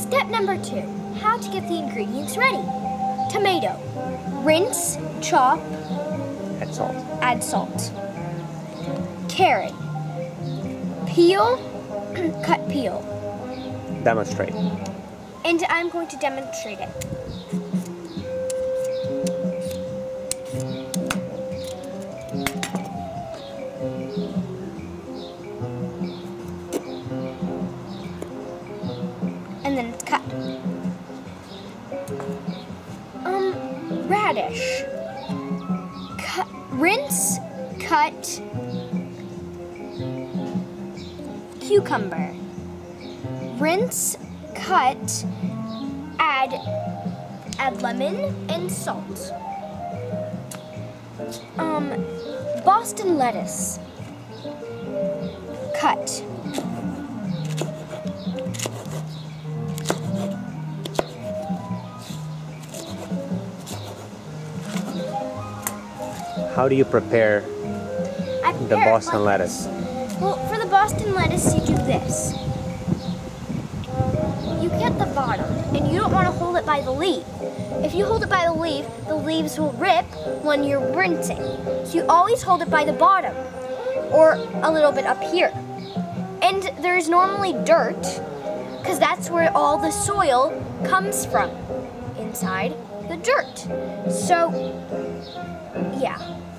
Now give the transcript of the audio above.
Step number 2, how to get the ingredients ready. Tomato, rinse, chop, Add salt. add salt. Carrot, peel, cut peel. Demonstrate. And I'm going to demonstrate it. And then it's cut. Radish. Rinse, cut. Cucumber. Rinse, cut. Add lemon and salt. Boston lettuce. Cut. How do you prepare the Boston lettuce? Well, for the Boston lettuce, you do this. You get the bottom, and you don't want to hold it by the leaf. If you hold it by the leaves will rip when you're rinsing. So you always hold it by the bottom, or a little bit up here. And there's normally dirt, because that's where all the soil comes from, inside the dirt. So, yeah.